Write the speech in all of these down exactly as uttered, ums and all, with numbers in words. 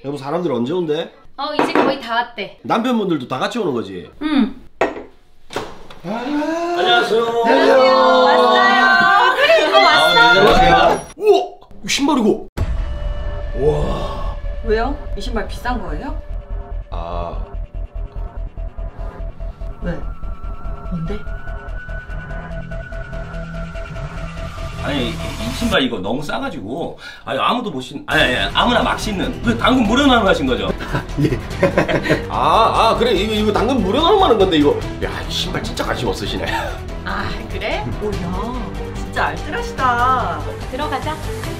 여보 사람들 언제 온대? 어 이제 거의 다 왔대. 남편분들도 다 같이 오는 거지? 응. 아 안녕하세요. 안녕하세요. 왔어요. 그래 이거 왔어. 안녕하세요. 우와 신발이고. 와. 왜요? 이 신발 비싼 거예요? 아. 왜? 뭔데? 아니 이 신발 이거 너무 싸가지고 아니 아무도 못 신 아니, 아니 아무나 막 신는 그 당근 무료나눔 하신 거죠? 예. 아, 아 그래 이거 이거 당근 무료나눔 하는 건데 이거. 야 이 신발 진짜 관심 없으시네. 아 그래? 뭐야 진짜 알뜰하시다. 들어가자.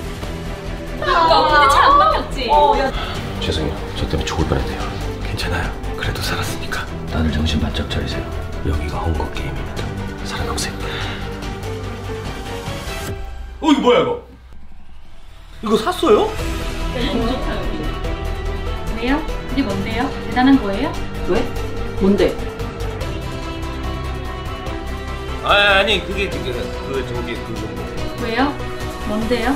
너 근데 잘 안 막혔지? 어, 야. 죄송해요. 저 때문에 죽을 뻔했대요. 괜찮아요. 그래도 살았으니까. 다들 정신 바짝 차리세요. 여기가 헝거 게임입니다. 살아남으세요. 어 이거 뭐야 이거? 이거 샀어요? 네, 너무 좋다 여기. 왜요? 그게 뭔데요? 대단한 거예요? 왜? 뭔데? 아니 아니 그게 그, 그 저기 그 왜요? 뭔데요?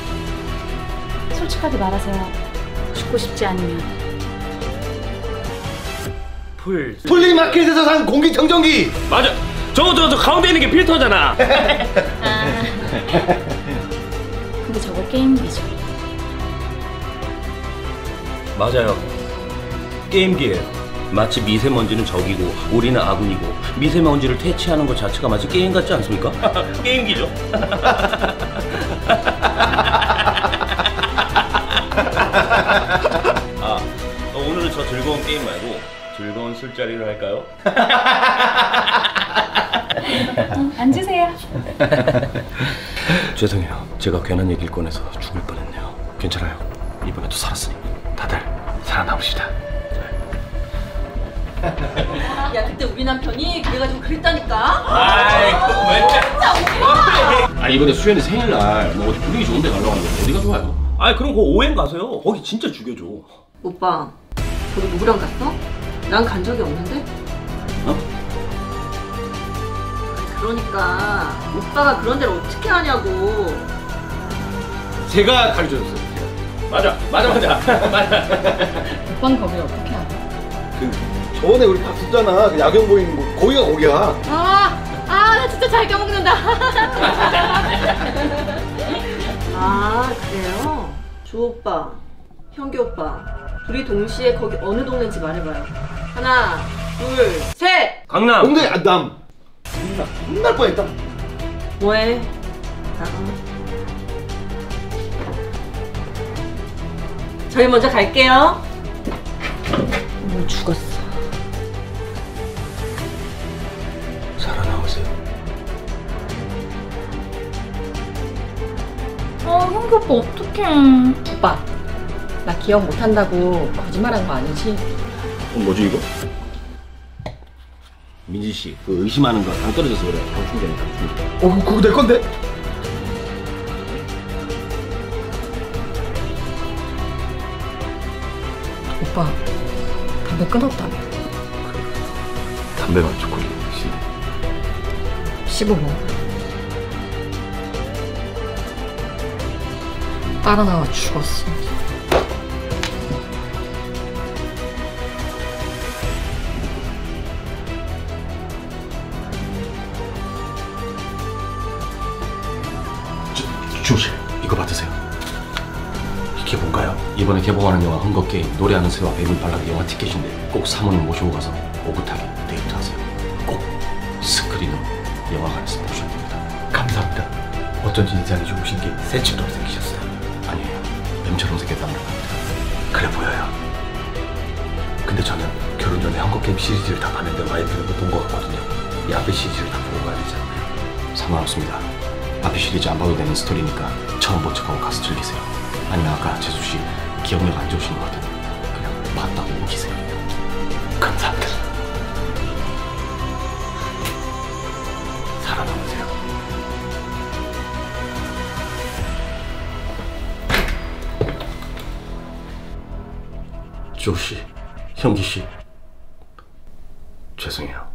솔직하게 말하세요. 죽고 싶지 않으면. 풀 플리마켓에서 산 공기청정기. 맞아. 저거 저거 저 가운데 있는 게 필터잖아. 아. 근데 저거 게임기죠. 맞아요. 게임기예요. 마치 미세먼지는 적이고 우리는 아군이고 미세먼지를 퇴치하는 것 자체가 마치 게임 같지 않습니까? 게임기죠. 아, 어, 오늘은 저 즐거운 게임 말고 즐거운 술자리를 할까요? 응, 앉으세요. 죄송해요. 제가 괜한 얘기를 꺼내서 죽을 뻔했네요. 괜찮아요. 이번에도 살았으니 다들 살아남으시다. 야 그때 우리 남편이 그래가지고 그랬다니까. 아이, 그거 왜? 아 이번에 수현이 생일날 뭐 어디 분위기 좋은 데 가려고 하는데 어디가 좋아요? 아이 그럼 그 오행 가세요. 거기 진짜 죽여줘. 오빠 거기 누구랑 갔어? 난 간 적이 없는데? 어? 그러니까 오빠가 그런 데를 어떻게 하냐고. 제가 가르쳐줬어요. 맞아, 맞아, 맞아, 맞아. 오빠는 거기를 어떻게 알아? 그 저번에 우리 봤었잖아. 그 야경 보이는 곳. 거기가 거기야. 아, 아, 나 진짜 잘 껴먹는다. 아 그래요? 조 오빠, 현기 오빠 둘이 동시에 거기 어느 동네인지 말해봐요. 하나, 둘, 셋! 강남. 근데 아, 남. 혼날, 혼날 뻔했다. 뭐해? 나가. 저희 먼저 갈게요. 뭐 죽었어. 살아나오세요. 어, 형기 오빠 어떡해. 오빠, 나 기억 못한다고 거짓말한 거 아니지? 어, 뭐지 이거? 민지 씨, 그 의심하는 거 당 떨어져서 그래. 당 충전이 당 충전. 어, 그거 내 건데? 오빠, 담배 끊었다며. 담배만 초콜릿 씨네. 씹어 먹어. 따라 나와 죽었어. 주실 이거 받으세요. 이게 뭔가요? 이번에 개봉하는 영화 헝거게임 노래하는 새와 뱀을 발라드 영화 티켓인데 꼭 사모님 모시고 가서 오붓하게 데이트하세요. 꼭 스크린으로 영화관에서 보셔야 됩니다. 감사합니다. 어쩐지 인상이 좋으신 게 새처럼 생기셨어요. 아니에요. 뱀처럼 생겼단 말입니다. 그래 보여요. 근데 저는 결혼 전에 헝거게임 시리즈를 다 봤는데 와이프는 못 본 것 같거든요. 이 앞에 시리즈를 다 보고 가야 되잖아요. 상관없습니다. 앞에 시리즈 안 봐도 되는 스토리니까 처음 본 척하고 가서 즐기세요. 아니면 아까 재수씨 기억력 안 좋으신 것 같은데 그냥 봤다고 우기세요. 감사합니다. 살아남으세요. 조씨, 형기씨 죄송해요.